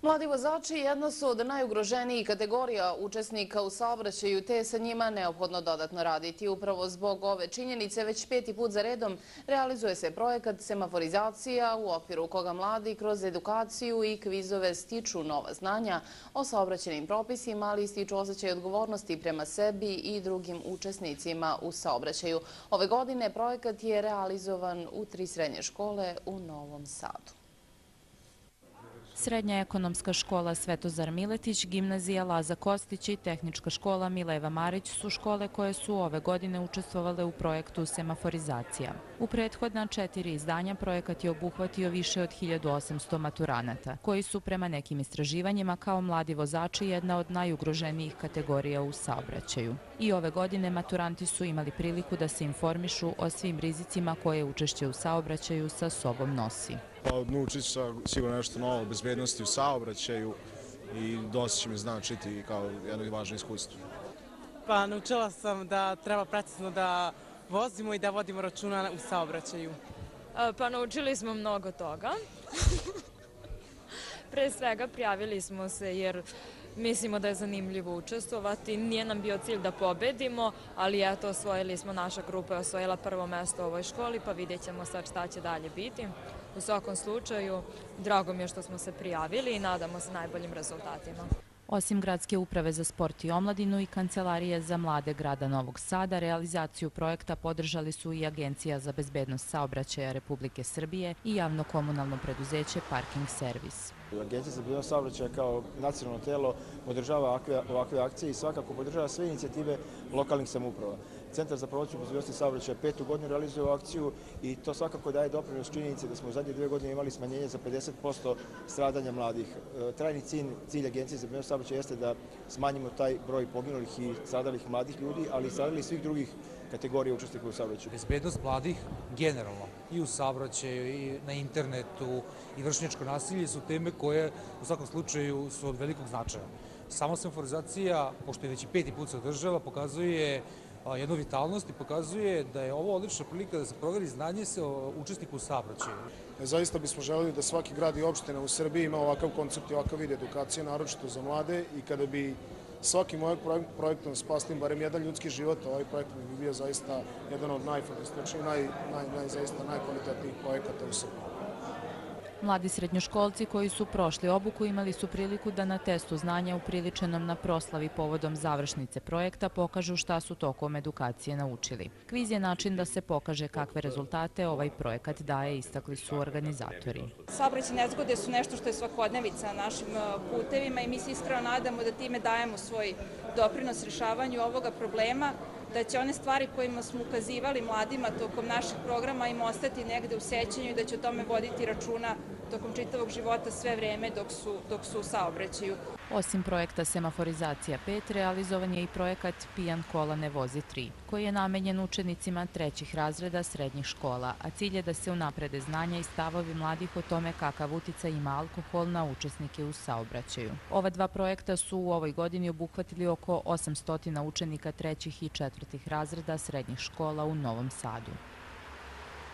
Mladi vozači jedna su od najugroženijih kategorija učesnika u saobraćaju, te je sa njima neophodno dodatno raditi. Upravo zbog ove činjenice već 5. put za redom realizuje se projekat semaforizacija u okviru koga mladi kroz edukaciju i kvizove stiču nova znanja o saobraćajnim propisima, ali i stiču osjećaj odgovornosti prema sebi i drugim učesnicima u saobraćaju. Ove godine projekat je realizovan u 3 srednje škole u Novom Sadu. Srednja ekonomska škola Svetozar Miletić, gimnazija Laza Kostić i tehnička škola Mileva Marić su škole koje su ove godine učestvovale u projektu semaforizacija. U prethodna 4 izdanja projekat je obuhvatio više od 1800 maturanata, koji su prema nekim istraživanjima kao mladi vozači jedna od najugroženijih kategorija u saobraćaju. I ove godine maturanti su imali priliku da se informišu o svim rizicima koje učešće u saobraćaju sa sobom nosi. Naučit ću sigurno nešto novo o bezbednosti u saobraćaju i dosta će mi značiti kao jedno važno iskustvo. Pa naučila sam da treba precizno da vozimo i da vodimo računa u saobraćaju. Pa naučili smo mnogo toga. Pre svega prijavili smo se jer mislimo da je zanimljivo učestvovati. Nije nam bio cilj da pobedimo, ali eto, osvojili smo, naša grupa je osvojila prvo mesto u ovoj školi, pa vidjet ćemo sad šta će dalje biti. U svakom slučaju, drago mi je što smo se prijavili i nadamo se najboljim rezultatima. Osim Gradske uprave za sport i omladinu i Kancelarije za mlade grada Novog Sada, realizaciju projekta podržali su i Agencija za bezbednost saobraćaja Republike Srbije i javno-komunalno preduzeće Parking Servis. Agencija za bezbednost saobraćaja kao nacionalno telo podržava ovakve akcije i svakako podržava sve inicijative lokalnih samouprava. Centar za promociju bezbednosti saobraćaja 5. godinu realizuje akciju i to svakako daje doprinos činjenici da smo u zadnje 2 godine imali smanjenje za 50% stradanja mladih. Trajni cilj Agencije za bezbednost saobraćaja jeste da smanjimo taj broj poginulih i stradalih mladih ljudi, ali i stradalih svih drugih kategorija učesnika u saobraćaju. Bezbednost mladih generalno i u saobraćaju i na internetu i vršnjačko nasilje su teme koje u svakom slučaju su od velikog značaja. Sama semaforizacija, pošto je već i 5. put se održava, pokazuje jednu vitalnost i pokazuje da je ovo odlična prilika da se proveri znanje se o učesniku u saobraćaju. Zaista bismo želeli da svaki grad i opština u Srbiji ima ovakav koncept i ovakav vid edukacije, naročito za mlade, i kada bi svakim ovim projektom spasli barem jedan ljudski život, ovaj projekt bi bio zaista jedan od najfantastičnijih, zaista najkvalitetnijih projekata u Srbiji. Mladi srednjoškolci koji su prošli obuku imali su priliku da na testu znanja upriličenom na proslavi povodom završnice projekta pokažu šta su tokom edukacije naučili. Kviz je način da se pokaže kakve rezultate ovaj projekat daje, istakli su organizatori. Saobraćajne nezgode su nešto što je svakodnevica na našim putevima i mi se iskreno nadamo da time dajemo svoj doprinos rješavanju ovoga problema, da će one stvari kojima smo ukazivali mladima tokom naših programa im ostati negde u sećanju i da će o tome voditi računa tokom čitavog života sve vreme dok su u saobraćaju. Osim projekta Semaforizacija 5, realizovan je i projekat Pijan kola ne vozi 3, koji je namenjen učenicima 3. razreda srednjih škola, a cilj je da se unaprede znanja i stavovi mladih o tome kakav uticaj ima alkohol na učesnike u saobraćaju. Ova 2 projekta su u ovoj godini obuhvatili oko 800 učenika 3. i 4. razreda srednjih škola u Novom Sadu.